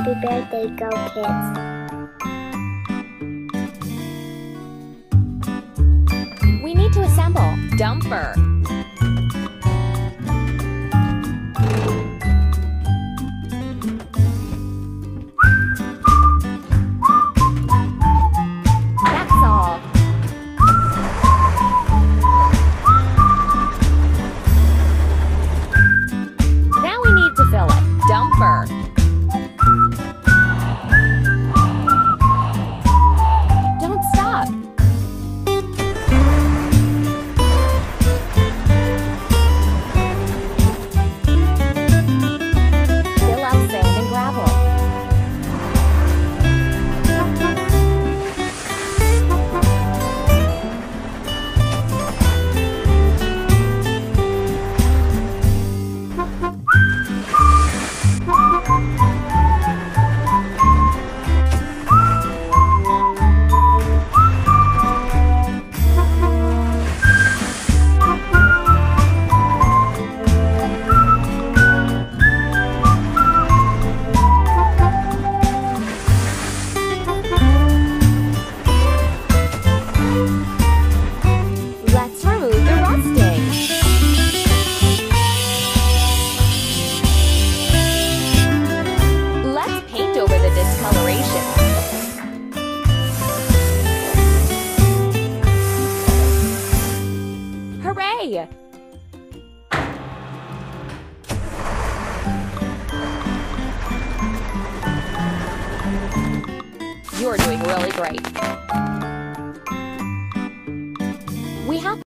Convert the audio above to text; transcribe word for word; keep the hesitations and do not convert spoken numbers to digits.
Happy birthday, go kids. We need to assemble. Dumper. That's all. Now we need to fill it. Dumper. Don't stop. Fill out sand and gravel. Let's remove the rusting. Let's paint over the discoloration. Hooray! You're doing really great.